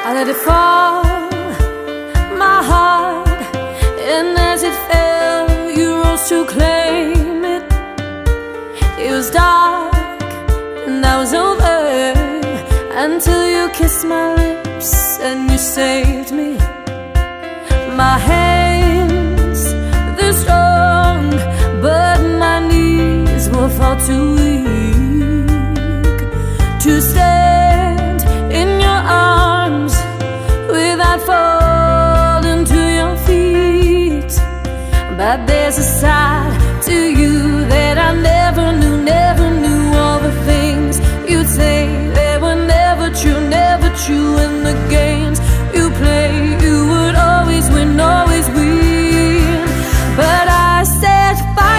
I let it fall, my heart, and as it fell, you rose to claim it. It was dark, and I was over, until you kissed my lips and you saved me. My hands, they're strong, but my knees were far too weak to stand in your arms without falling to your feet. But there's a side to you that I never knew, never knew. All the things you'd say, they were never true, never true. In the games you play, you would always win, always win. But I set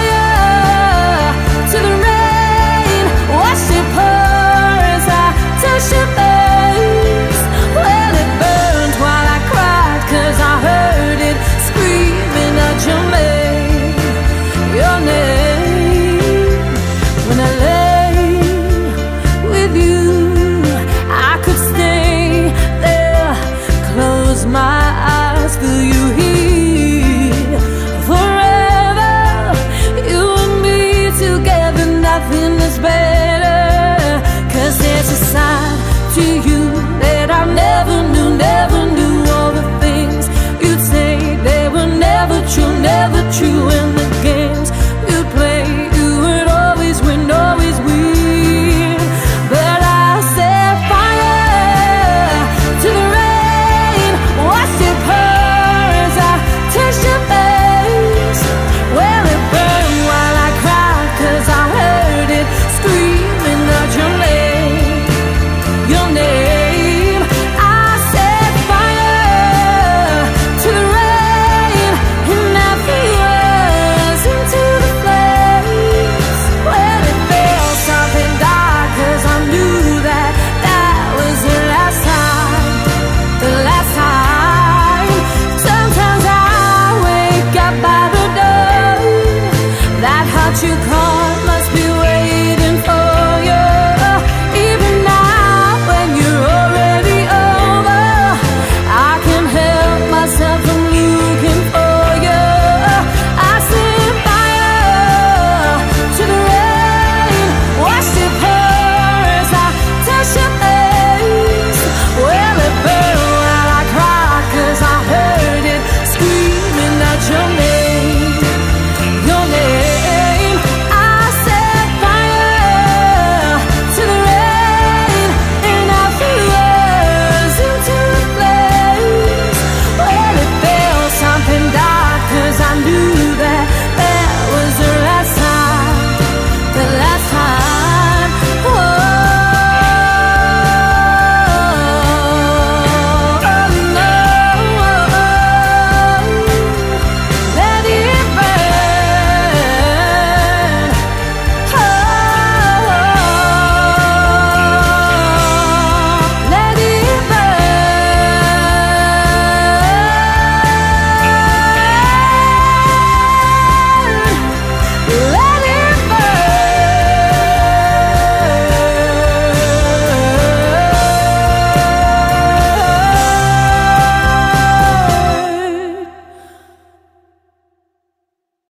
fire to the rain, watched it pour as I touched your face. Well, it burned while I cried, 'cause I heard it screaming out your name, your name. When I lay with you, I could stay there, close my eyes, feel you here forever. You and me together, nothing is better. 'Cause there's a side to you that I never knew, never knew. All the things you'd say, they were never true, never true. In the games you'd play, you would always win, always win. But I set fire to the rain, watched it pour as I touched your face. Well, it burned while I cried, 'cause I heard it screaming out your name, your name. I set fire to the rain, and I threw us into the flames. When it felt something dark, 'cause I knew that that was the last time, the last time. Sometimes I wake up by the door, that heart you call